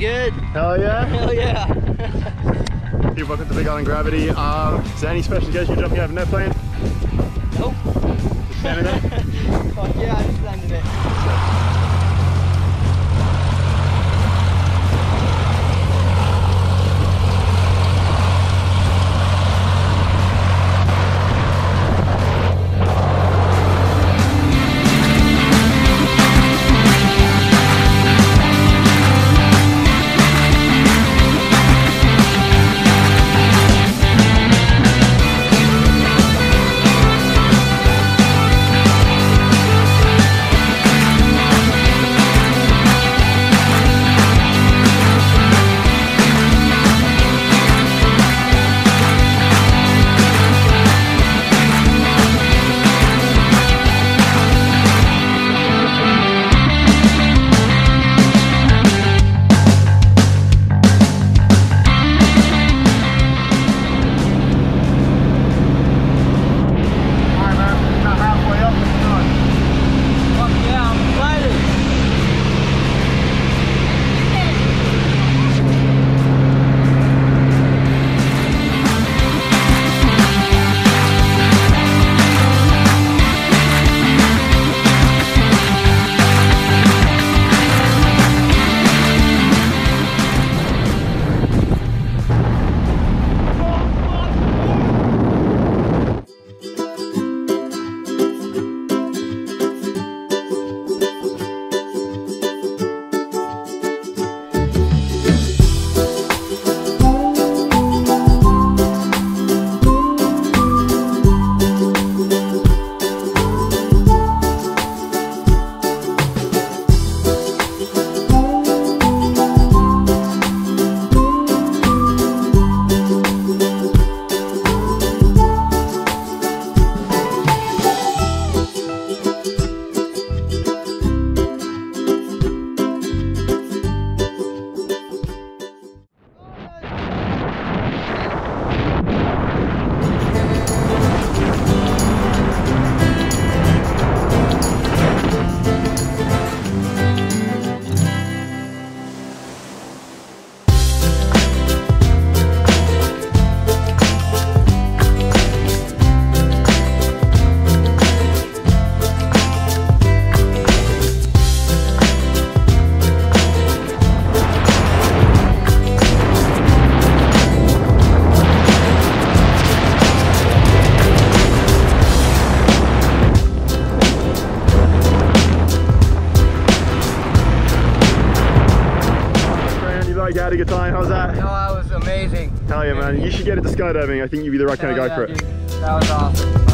good. Hell yeah. Hell yeah. Hey, welcome to Big Island Gravity. Is there any special occasion you're jumping out of an airplane? Nope. Just standing there? Fuck yeah, I just landed it. You had a good time, how's that? No, that was amazing. Hell yeah, man. You should get into skydiving. I think you'd be the right kind of guy for it. Dude. That was awesome.